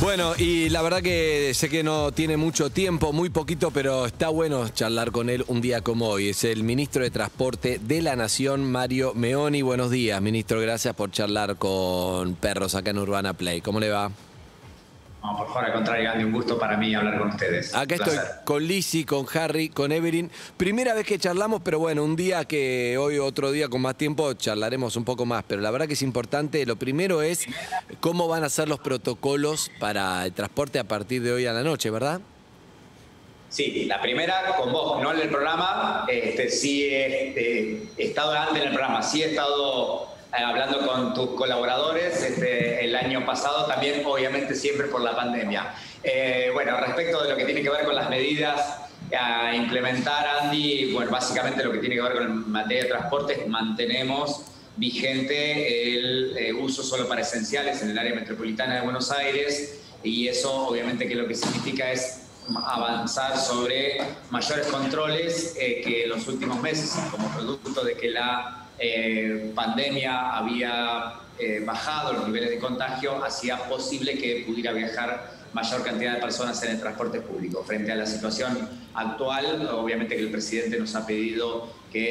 Bueno, y la verdad que sé que no tiene mucho tiempo, muy poquito, pero está bueno charlar con él un día como hoy. Es el ministro de Transporte de la Nación, Mario Meoni. Buenos días, ministro. Gracias por charlar con Perros acá en Urbana Play. ¿Cómo le va? No, por favor, al contrario, Andy, un gusto para mí hablar con ustedes. Acá estoy con Lizzy, con Harry, con Evelyn. Primera vez que charlamos, pero bueno, un día que hoy, otro día con más tiempo, charlaremos un poco más. Pero la verdad que es importante, lo primero es cómo van a ser los protocolos para el transporte a partir de hoy a la noche, ¿verdad? Sí, la primera con vos, no en el programa. Sí he estado antes en el programa, sí he estado hablando con tus colaboradores el año pasado, también obviamente siempre por la pandemia. Bueno, respecto de lo que tiene que ver con las medidas a implementar, Andy, bueno, básicamente lo que tiene que ver con materia de transportes, mantenemos vigente el uso solo para esenciales en el área metropolitana de Buenos Aires, y eso obviamente que lo que significa es avanzar sobre mayores controles que en los últimos meses, como producto de que la pandemia había bajado los niveles de contagio, hacía posible que pudiera viajar mayor cantidad de personas en el transporte público. Frente a la situación actual, obviamente que el presidente nos ha pedido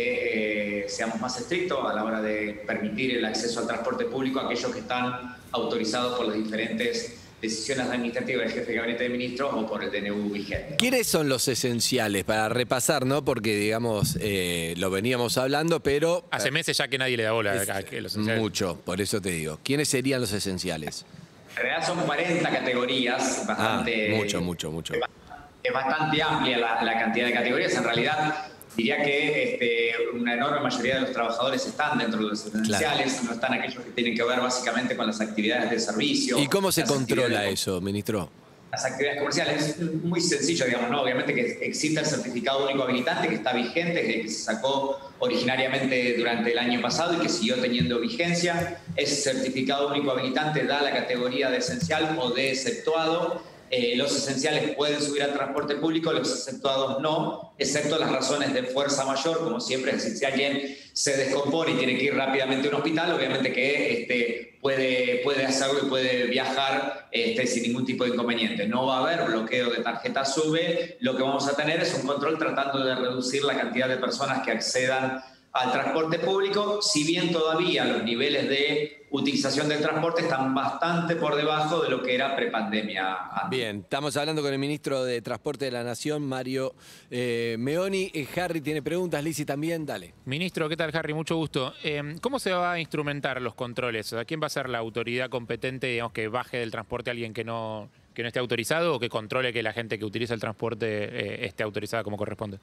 que seamos más estrictos a la hora de permitir el acceso al transporte público a aquellos que están autorizados por las diferentes decisiones administrativas del jefe de gabinete de ministros o por el DNU vigente. ¿Quiénes son los esenciales? Para repasar, ¿no? Porque, digamos, lo veníamos hablando, pero... Hace meses ya que nadie le da bola a que los esenciales. Mucho, por eso te digo. ¿Quiénes serían los esenciales? En realidad son 40 categorías, bastante... Mucho. Es bastante amplia la cantidad de categorías. En realidad, diría que una enorme mayoría de los trabajadores están dentro de los esenciales, claro. No están aquellos que tienen que ver básicamente con las actividades de servicio. ¿Y cómo se controla eso, ministro? Las actividades comerciales es muy sencillo, digamos, ¿no? Obviamente que existe el certificado único habilitante que está vigente, que se sacó originariamente durante el año pasado y que siguió teniendo vigencia. Ese certificado único habilitante da la categoría de esencial o de exceptuado. Los esenciales pueden subir al transporte público, los exceptuados no, excepto las razones de fuerza mayor, como siempre, es decir, si alguien se descompone y tiene que ir rápidamente a un hospital, obviamente que puede hacerlo y puede viajar sin ningún tipo de inconveniente. No va a haber bloqueo de tarjeta SUBE, lo que vamos a tener es un control tratando de reducir la cantidad de personas que accedan al transporte público, si bien todavía los niveles de utilización del transporte están bastante por debajo de lo que era prepandemia. Bien, estamos hablando con el ministro de Transporte de la Nación, Mario Meoni. Harry tiene preguntas, Lizzy también, dale. Ministro, ¿qué tal, Harry? Mucho gusto. ¿Cómo se va a instrumentar los controles? O sea, ¿quién va a ser la autoridad competente, digamos, que baje del transporte a alguien que no esté autorizado o que controle que la gente que utiliza el transporte esté autorizada como corresponde?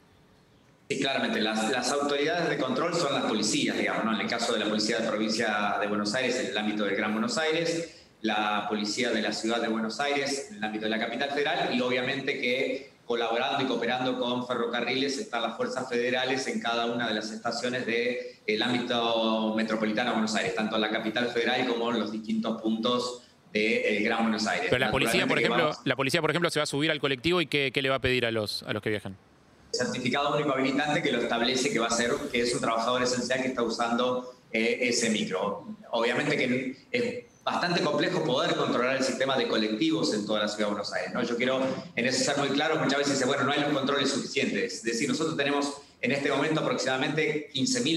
Sí, claramente. Las autoridades de control son las policías, digamos, ¿no? En el caso de la Policía de Provincia de Buenos Aires, en el ámbito del Gran Buenos Aires, la Policía de la Ciudad de Buenos Aires, en el ámbito de la Capital Federal, y obviamente que colaborando y cooperando con ferrocarriles están las fuerzas federales en cada una de las estaciones del ámbito metropolitano de Buenos Aires, tanto en la Capital Federal como en los distintos puntos del Gran Buenos Aires. Pero la policía, por ejemplo, se va a subir al colectivo y ¿qué le va a pedir a los que viajan? Certificado único habilitante que lo establece que va a ser, que es un trabajador esencial que está usando ese micro. Obviamente que es bastante complejo poder controlar el sistema de colectivos en toda la Ciudad de Buenos Aires, ¿no? Yo quiero en eso ser muy claro, muchas veces dice, bueno, no hay los controles suficientes. Es decir, nosotros tenemos en este momento aproximadamente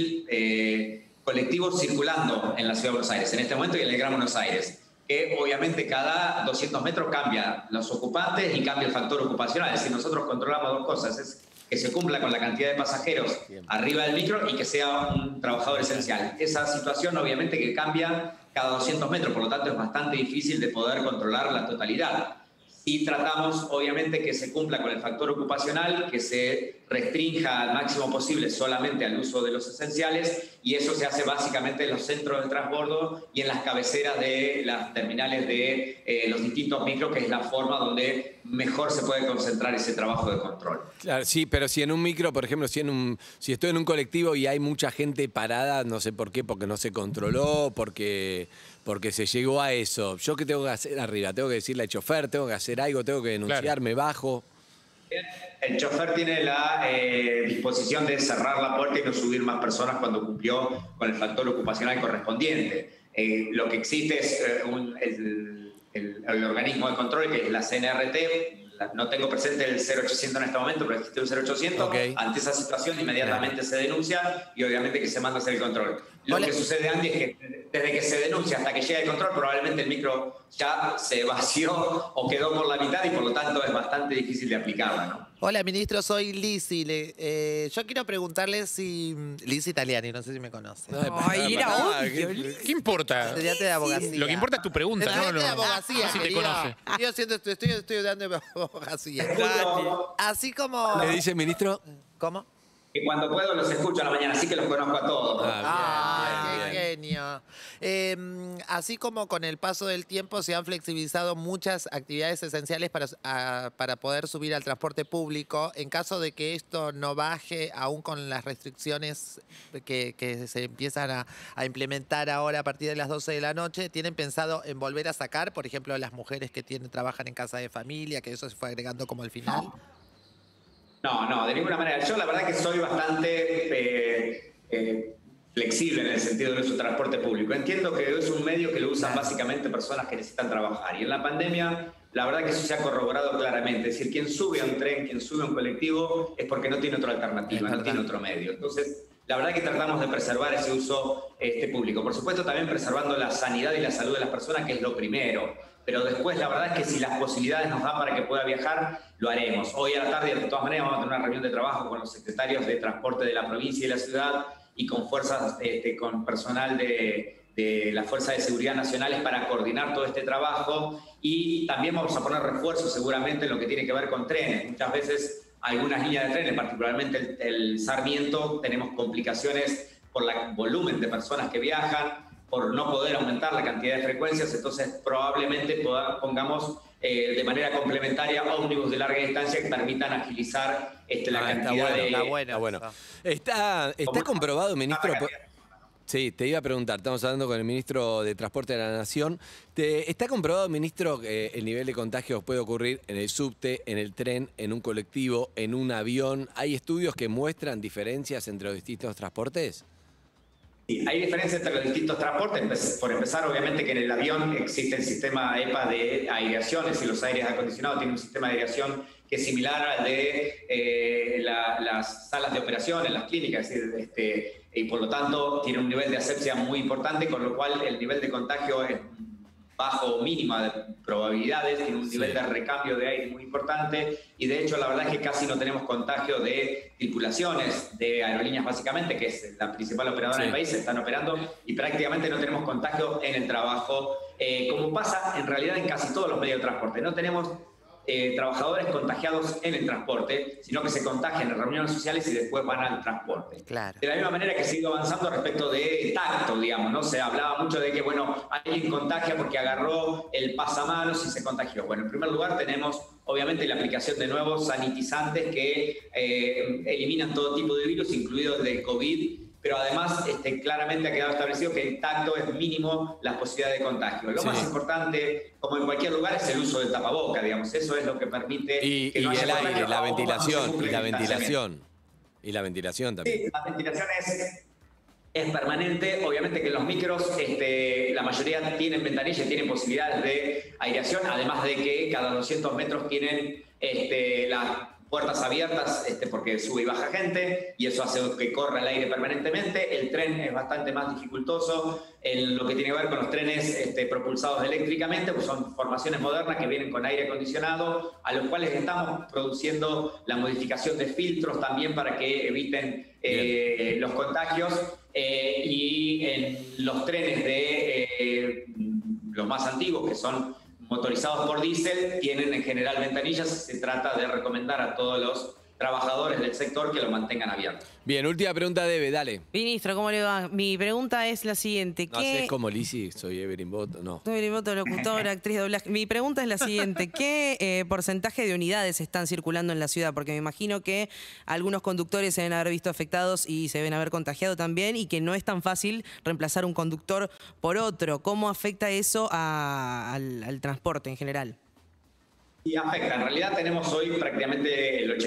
15.000 colectivos circulando en la Ciudad de Buenos Aires, en este momento y en el Gran Buenos Aires, que obviamente cada 200 metros cambia los ocupantes y cambia el factor ocupacional. Es decir, nosotros controlamos dos cosas, es que se cumpla con la cantidad de pasajeros arriba del micro y que sea un trabajador esencial. Esa situación obviamente que cambia cada 200 metros, por lo tanto es bastante difícil de poder controlar la totalidad. Y tratamos obviamente que se cumpla con el factor ocupacional, que se restrinja al máximo posible solamente al uso de los esenciales, y eso se hace básicamente en los centros de transbordo y en las cabeceras de las terminales de los distintos micros, que es la forma donde mejor se puede concentrar ese trabajo de control. Claro, sí, pero si en un micro, por ejemplo, si estoy en un colectivo y hay mucha gente parada, no sé por qué, porque no se controló, porque se llegó a eso. ¿Yo qué tengo que hacer arriba? ¿Tengo que decirle al chofer? ¿Tengo que hacer algo? ¿Tengo que denunciar? Claro. ¿Me bajo? El chofer tiene la disposición de cerrar la puerta y no subir más personas cuando cumplió con el factor ocupacional correspondiente. Lo que existe es el organismo de control, que es la CNRT. No tengo presente el 0800 en este momento, pero existe un 0800. Okay. Ante esa situación inmediatamente se denuncia y obviamente que se manda a hacer el control. Lo que sucede, Andy, es que desde que se denuncia hasta que llega el control, probablemente el micro ya se vació o quedó por la mitad y por lo tanto es bastante difícil de aplicarla, ¿no? Hola, ministro, soy Lizzy. Yo quiero preguntarle si... Lizzy Italiani, no sé si me conoce. Ay, era obvio. ¿Qué importa? Estudiante de abogacía. Lo que importa es tu pregunta, ¿no? Estudiante de abogacía, Si te conoce. Estoy estudiando de abogacía. Así como... ¿Le dice, ministro? ¿Cómo? Que cuando puedo los escucho a la mañana, así que los conozco a todos. ¡Qué genio! Así como con el paso del tiempo se han flexibilizado muchas actividades esenciales para poder subir al transporte público, en caso de que esto no baje, aún con las restricciones que se empiezan a implementar ahora a partir de las 12 de la noche, ¿tienen pensado en volver a sacar, por ejemplo, las mujeres que trabajan en casa de familia, que eso se fue agregando como al final? No, de ninguna manera. Yo la verdad que soy bastante flexible en el sentido del uso de transporte público. Entiendo que es un medio que lo usan básicamente personas que necesitan trabajar. Y en la pandemia, la verdad que eso se ha corroborado claramente. Es decir, quien sube a un tren, quien sube a un colectivo, es porque no tiene otra alternativa, no tiene otro medio. Entonces, la verdad que tratamos de preservar ese uso público. Por supuesto, también preservando la sanidad y la salud de las personas, que es lo primero. Pero después la verdad es que si las posibilidades nos dan para que pueda viajar, lo haremos. Hoy a la tarde, de todas maneras, vamos a tener una reunión de trabajo con los secretarios de transporte de la provincia y de la ciudad y con fuerzas, con personal de las Fuerzas de Seguridad Nacionales para coordinar todo este trabajo. Y también vamos a poner refuerzos seguramente en lo que tiene que ver con trenes. Muchas veces algunas líneas de trenes, particularmente el Sarmiento, tenemos complicaciones por el volumen de personas que viajan, por no poder aumentar la cantidad de frecuencias, entonces probablemente pongamos de manera complementaria ómnibus de larga distancia que permitan agilizar la cantidad de... Está bueno. Está comprobado, ministro... Sí, te iba a preguntar, estamos hablando con el ministro de Transporte de la Nación. ¿Está comprobado, ministro, que el nivel de contagios puede ocurrir en el subte, en el tren, en un colectivo, en un avión? ¿Hay estudios que muestran diferencias entre los distintos transportes? Sí, hay diferencias entre los distintos transportes. Por empezar, obviamente que en el avión existe el sistema EPA de aireaciones y los aires acondicionados tienen un sistema de aireación que es similar al de las salas de operación en las clínicas, es decir, y por lo tanto tiene un nivel de asepsia muy importante, con lo cual el nivel de contagio es bajo o mínima de probabilidades, tiene un nivel de recambio de aire muy importante y de hecho la verdad es que casi no tenemos contagio de tripulaciones de aerolíneas básicamente, que es la principal operadora del país, se están operando y prácticamente no tenemos contagio en el trabajo, como pasa en realidad en casi todos los medios de transporte. No tenemos trabajadores contagiados en el transporte, sino que se contagian en reuniones sociales y después van al transporte. Claro. De la misma manera que se ha ido avanzando respecto de tacto, digamos, ¿no? Se hablaba mucho de que, bueno, alguien contagia porque agarró el pasamanos y se contagió. Bueno, en primer lugar tenemos, obviamente, la aplicación de nuevos sanitizantes que eliminan todo tipo de virus, incluido el del COVID, pero además claramente ha quedado establecido que el tacto es mínimo las posibilidades de contagio. Lo más importante, como en cualquier lugar, es el uso del tapaboca, digamos. Eso es lo que permite... Y que no haya el aire, contagio, la o ventilación, cuando se y la cumple el ventilación. Y la ventilación también. Sí, la ventilación es permanente. Obviamente que en los micros la mayoría tienen ventanillas, tienen posibilidades de aireación, además de que cada 200 metros tienen las puertas abiertas porque sube y baja gente y eso hace que corra el aire permanentemente. El tren es bastante más dificultoso en lo que tiene que ver con los trenes propulsados eléctricamente, pues son formaciones modernas que vienen con aire acondicionado, a los cuales estamos produciendo la modificación de filtros también para que eviten los contagios y en los trenes de los más antiguos, que son motorizados por diésel, tienen en general ventanillas. Se trata de recomendar a todos los trabajadores del sector que lo mantengan abierto. Bien, última pregunta, Debe, dale. Ministro, ¿cómo le va? Mi pregunta es la siguiente. No sé, como Lizzy, soy Evelyn Boto, no. Soy Evelyn Boto, locutora, actriz de doblaje. Mi pregunta es la siguiente. ¿Qué porcentaje de unidades están circulando en la ciudad? Porque me imagino que algunos conductores se deben haber visto afectados y se deben haber contagiado también y que no es tan fácil reemplazar un conductor por otro. ¿Cómo afecta eso al transporte en general? Y afecta. En realidad tenemos hoy prácticamente el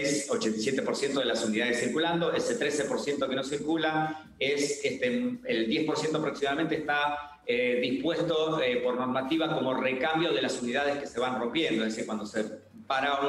86-87% de las unidades circulando. Ese 13% que no circula, es el 10% aproximadamente está dispuesto por normativa como recambio de las unidades que se van rompiendo. Es decir, cuando se para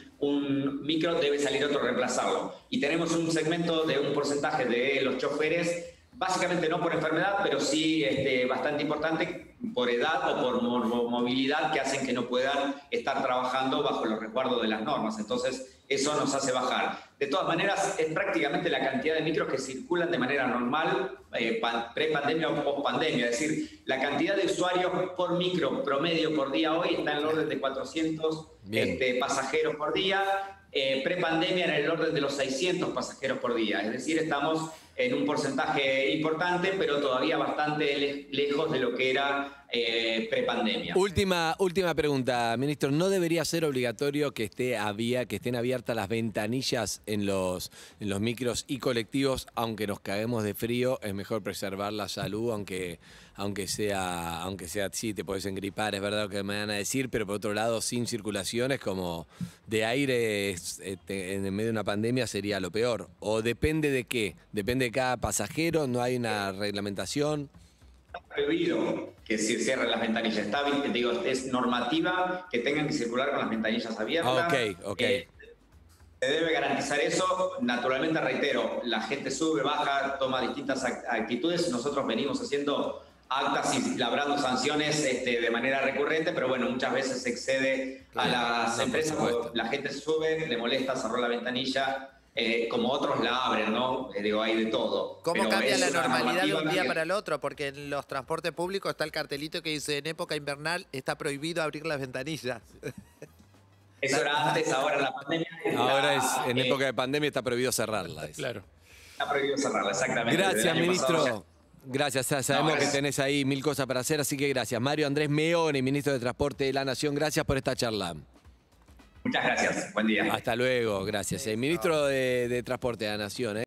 un micro debe salir otro a reemplazarlo. Y tenemos un segmento de un porcentaje de los choferes, básicamente no por enfermedad, pero sí bastante importante, por edad o por movilidad, que hacen que no puedan estar trabajando bajo los resguardos de las normas. Entonces, eso nos hace bajar. De todas maneras, es prácticamente la cantidad de micros que circulan de manera normal, pre-pandemia o post-pandemia. Es decir, la cantidad de usuarios por micro promedio por día hoy está en el orden de 400 pasajeros por día. Pre-pandemia en el orden de los 600 pasajeros por día. Es decir, estamos en un porcentaje importante, pero todavía bastante lejos de lo que era pre-pandemia. Última pregunta, ministro. ¿No debería ser obligatorio que estén abiertas las ventanillas en los micros y colectivos, aunque nos caguemos de frío? Es mejor preservar la salud, aunque sea sí, te puedes engripar, es verdad lo que me van a decir, pero por otro lado, sin circulaciones como de aire en medio de una pandemia sería lo peor. ¿O depende de qué? ¿Depende de cada pasajero? ¿No hay una reglamentación? Está prohibido que se cierren las ventanillas. Es normativa que tengan que circular con las ventanillas abiertas. Ok. Se debe garantizar eso. Naturalmente, reitero, la gente sube, baja, toma distintas actitudes. Nosotros venimos haciendo actas y labrando sanciones de manera recurrente, pero bueno, muchas veces se excede a las empresas. La gente se sube, le molesta, cerró la ventanilla. Como otros la abren, ¿no? Hay de todo. ¿Cómo pero cambia la una normalidad de un día que... para el otro? Porque en los transportes públicos está el cartelito que dice en época invernal está prohibido abrir las ventanillas. Eso era antes, ahora en la pandemia. Ahora en época de pandemia está prohibido cerrarla. Claro. Está prohibido cerrarla, exactamente. Gracias, ministro. Ya... Gracias, sabemos que tenés ahí 1000 cosas para hacer, así que gracias. Mario Andrés Meone, ministro de Transporte de la Nación, gracias por esta charla. Muchas gracias, buen día. Hasta luego, gracias. El ministro de Transporte de la Nación.